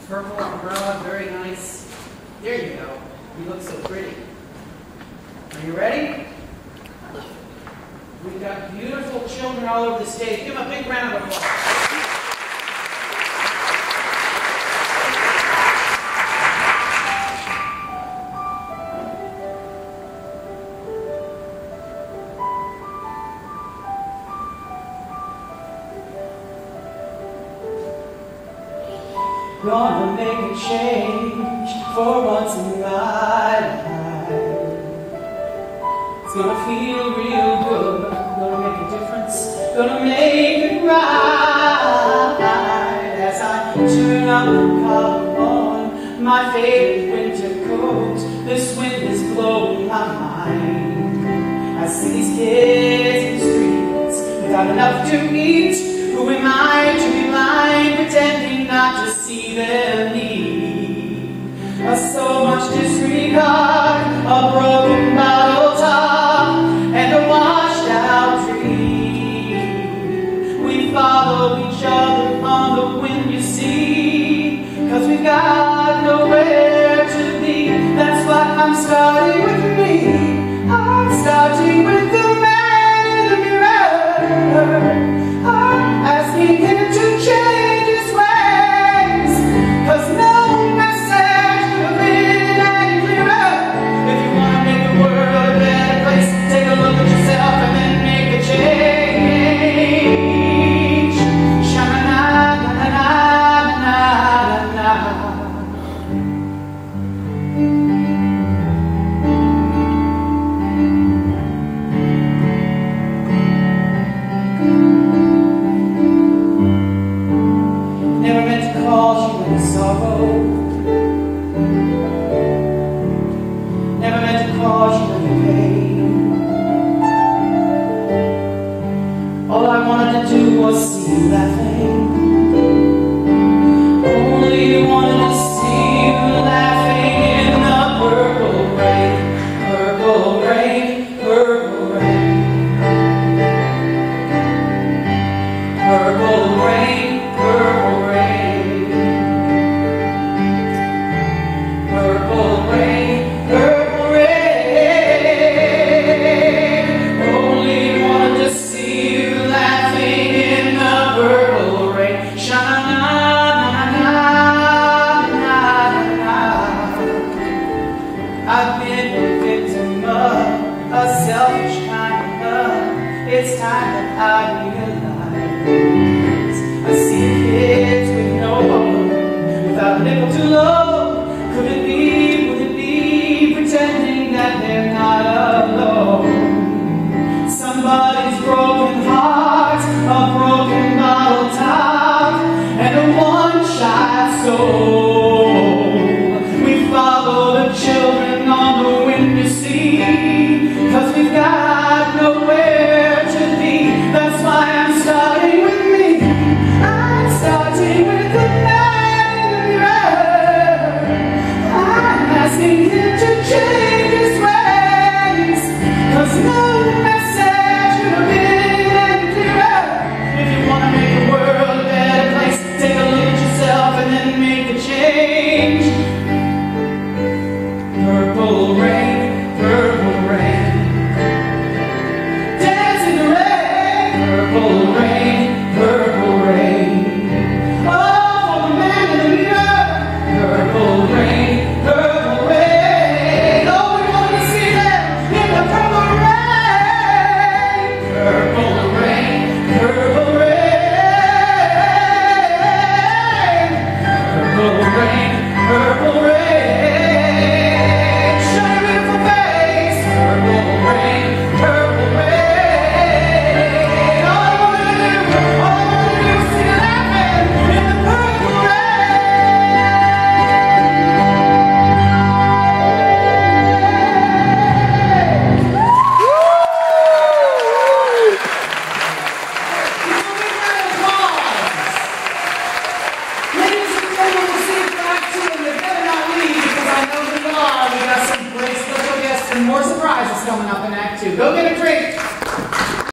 Purple umbrella, very nice. There you go. You look so pretty. Are you ready? We've got beautiful children all over the stage. Give them a big round of applause. Gonna make a change for once in my life. It's gonna feel real good. Gonna make a difference. Gonna make it right. As I turn up the collar on my favorite winter coat, this wind is blowing my mind. I see these kids in the streets without enough to eat. Who am I to be blind, pretending not to see their need? So much disregard, a broken bottle top, and a washed out dream. We follow each other on the wind, you see, 'cause we got nowhere to be. That's why I'm starting with me. I'm starting with the man in the mirror. Asking him to change his ways, 'cause no message could have been any clearer. If you want to make the world a better place, take a look at yourself and then make a change. Sha-na-na-na-na-na-na-na. Never meant to cause you any sorrow. Never meant to cause you any pain. All I wanted to do was see you laughing. Only wanted to see you laughing in the purple rain. Purple rain, purple rain. Purple rain, purple rain. Purple rain, purple rain. Only wanted to see you laughing in the purple rain. Sha-na-na-na-na-na-na-na. I've been a victim of a selfish kind of love. It's time that I realize. I see kids with no home, without a nickel to love. Could it be, would it be, pretending that they're not alone? Somebody's broken heart, a broken bottle top, and a one-shot soul. We follow the children on the wind, you see, 'cause we've got nowhere to be. That's why I'm starting with me. I'm starting with the man in the mirror. I'm asking him to change his ways, 'cause no message could have been any clearer. If you want to make the world a better place, take a look at yourself and then make a change. Purple rain, purple rain. Dance in the rain. Purple rain, purple rain. Oh, for the man in the mirror. Purple rain, purple rain. Oh, we want to see them in the purple rain. Purple rain, purple rain. Purple rain, purple rain. Show your beautiful face. Purple rain, purple rain. All I wanna do is see you laughing in the purple Ladies and gentlemen, we'll see you back to them. They better not leave, because I know who they are. We got some great special guests and more surprises coming up in Act 2. Go get a drink.